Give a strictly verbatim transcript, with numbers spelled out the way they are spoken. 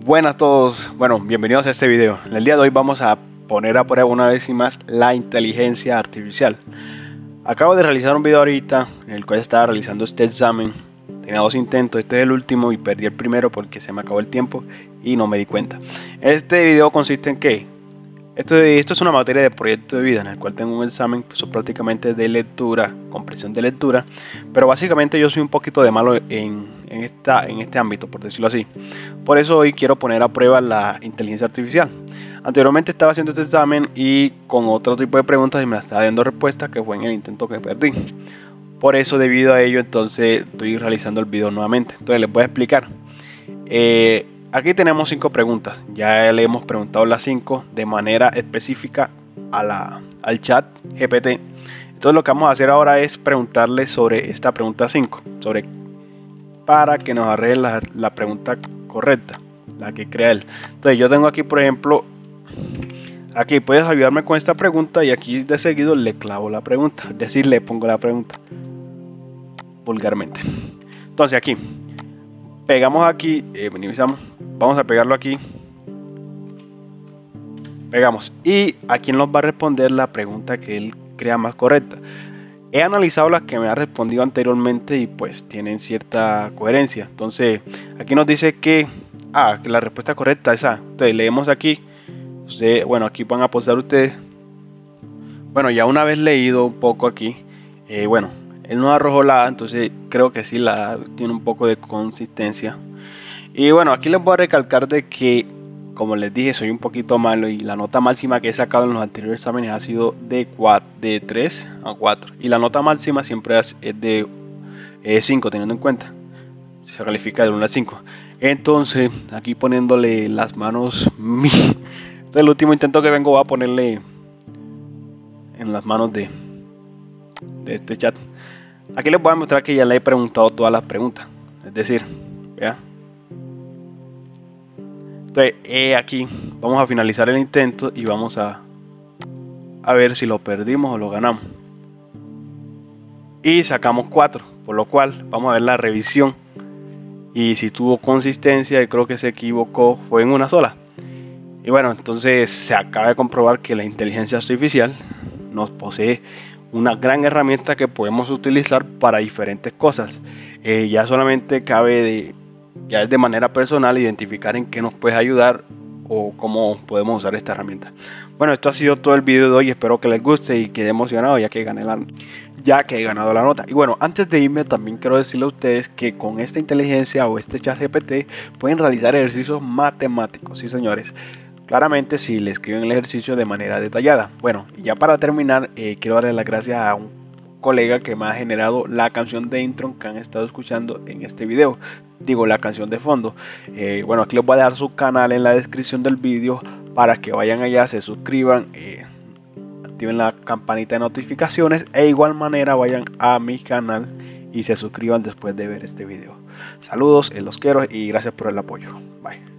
Buenas a todos, bueno, bienvenidos a este video. En el día de hoy vamos a poner a prueba una vez y más la inteligencia artificial. Acabo de realizar un video ahorita en el cual estaba realizando este examen. Tenía dos intentos, este es el último y perdí el primero porque se me acabó el tiempo y no me di cuenta. Este video consiste en que esto, esto es una materia de proyecto de vida en el cual tengo un examen pues, prácticamente de lectura, comprensión de lectura, pero básicamente yo soy un poquito de malo en, en, esta, en este ámbito, por decirlo así. Por eso hoy quiero poner a prueba la inteligencia artificial. Anteriormente estaba haciendo este examen y con otro tipo de preguntas y me la estaba dando respuesta, que fue en el intento que perdí. Por eso, debido a ello, entonces estoy realizando el video nuevamente. Entonces les voy a explicar. Eh, Aquí tenemos cinco preguntas. Ya le hemos preguntado las cinco de manera específica a la, al chat G P T. Entonces lo que vamos a hacer ahora es preguntarle sobre esta pregunta cinco. Sobre, para que nos arregle la, la pregunta correcta. La que crea él. Entonces yo tengo aquí, por ejemplo, aquí puedes ayudarme con esta pregunta. Y aquí de seguido le clavo la pregunta. Es decir, le pongo la pregunta. Vulgarmente. Entonces aquí. Pegamos aquí. Eh, minimizamos. Vamos a pegarlo aquí. Pegamos. Y a quién nos va a responder la pregunta que él crea más correcta. He analizado las que me ha respondido anteriormente y pues tienen cierta coherencia. Entonces aquí nos dice que, ah, que la respuesta correcta es A. Entonces leemos aquí. Usted, bueno, aquí van a posar ustedes. Bueno, ya una vez leído un poco aquí. Eh, bueno, él no arrojó la A. Entonces creo que sí la A tiene un poco de consistencia. Y bueno, aquí les voy a recalcar de que, como les dije, soy un poquito malo y la nota máxima que he sacado en los anteriores exámenes ha sido de, cuatro, de tres a cuatro. Y la nota máxima siempre es de eh, cinco, teniendo en cuenta. Se califica de uno a cinco. Entonces, aquí poniéndole las manos... Este es el último intento que vengo, voy a ponerle en las manos de, de este chat. Aquí les voy a mostrar que ya le he preguntado todas las preguntas. Es decir, vea. Entonces, eh, aquí vamos a finalizar el intento y vamos a, a ver si lo perdimos o lo ganamos. Y sacamos cuatro, por lo cual vamos a ver la revisión. Y si tuvo consistencia, y creo que se equivocó, fue en una sola. Y bueno, entonces se acaba de comprobar que la inteligencia artificial nos posee una gran herramienta que podemos utilizar para diferentes cosas. Eh, ya solamente cabe de... Ya es de manera personal identificar en qué nos puede ayudar o cómo podemos usar esta herramienta. Bueno, esto ha sido todo el video de hoy. Espero que les guste y quede emocionado ya que gané la, ya que he ganado la nota. Y bueno, antes de irme también quiero decirle a ustedes que con esta inteligencia o este chat G P T pueden realizar ejercicios matemáticos. Sí, señores. Claramente si le escriben el ejercicio de manera detallada. Bueno, y ya para terminar, eh, quiero darle las gracias a un colega que me ha generado la canción de intro que han estado escuchando en este video. Digo, la canción de fondo. Eh, bueno, aquí les voy a dejar su canal en la descripción del vídeo para que vayan allá, se suscriban, eh, activen la campanita de notificaciones e igual manera vayan a mi canal y se suscriban después de ver este video. Saludos, eh, los quiero y gracias por el apoyo. Bye.